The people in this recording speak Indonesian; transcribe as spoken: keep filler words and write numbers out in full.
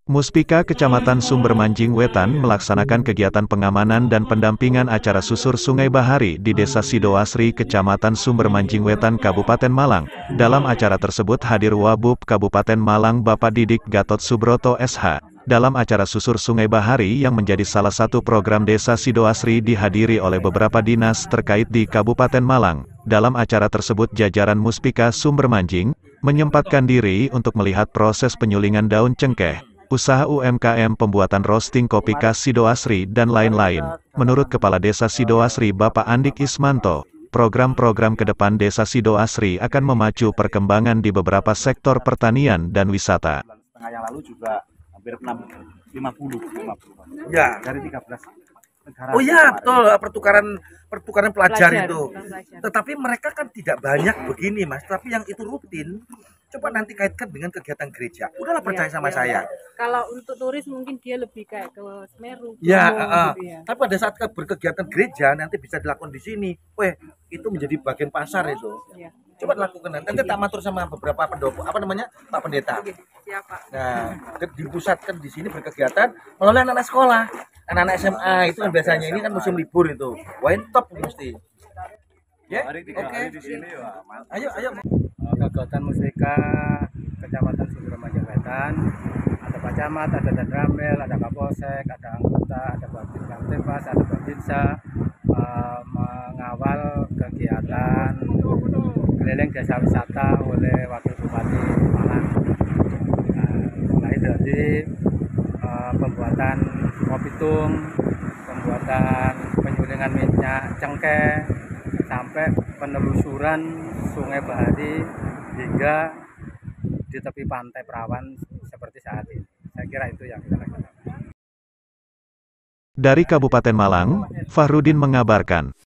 Muspika Kecamatan Sumber Manjing Wetan melaksanakan kegiatan pengamanan dan pendampingan acara susur Sungai Bahari di Desa Sidoasri, Kecamatan Sumber Manjing Wetan, Kabupaten Malang. Dalam acara tersebut hadir Wabub Kabupaten Malang Bapak Didik Gatot Subroto S H. Dalam acara susur Sungai Bahari yang menjadi salah satu program Desa Sidoasri dihadiri oleh beberapa dinas terkait di Kabupaten Malang. Dalam acara tersebut jajaran Muspika Sumber Manjing menyempatkan diri untuk melihat proses penyulingan daun cengkeh, usaha U M K M pembuatan roasting kopi khas Sidoasri, dan lain-lain. Menurut Kepala Desa Sidoasri Bapak Andik Ismanto, program-program ke depan Desa Sidoasri akan memacu perkembangan di beberapa sektor pertanian dan wisata. Setengah yang lalu juga hampir enam lima puluh ya dari tiga belas negara. Oh iya, betul, pertukaran pertukaran pelajar, pelajar itu. Pelajar. Tetapi mereka kan tidak banyak begini, Mas, tapi yang itu rutin. Coba nanti kaitkan dengan kegiatan gereja. Udahlah percaya ya, sama ya, saya. Kalau untuk turis mungkin dia lebih kayak ke Semeru. Ya, uh, gitu ya. Tapi pada saat berkegiatan gereja nanti bisa dilakukan di sini. Weh, itu menjadi bagian pasar itu. Ya. Coba dilakukan nanti. Nanti tak matur sama beberapa pendopo, apa namanya, Pak Pendeta. Siapa? Nah, dipusatkan di sini berkegiatan melalui anak-anak sekolah, anak-anak S M A itu kan biasanya ini kan musim libur itu. Wah, top mesti. Ya, oke. Okay. Di sini, ayo, ayo. Kegiatan Muspika Kecamatan Sumber Manjing Wetan, ada Pak Camat, ada Dan Ramil, ada Kapolsek, ada anggota, ada Babin Kamtibas, ada Babinsa, uh, mengawal kegiatan keliling desa wisata oleh Wakil Bupati Malang. Nah, mulai dari uh, pembuatan kopi tung, pembuatan penyulingan minyak cengkeh, sampai penelusuran Sungai Bahari hingga di tepi pantai Perawan seperti saat ini. Saya kira itu yang kita lakukan. Dari Kabupaten Malang, Fahrudin mengabarkan.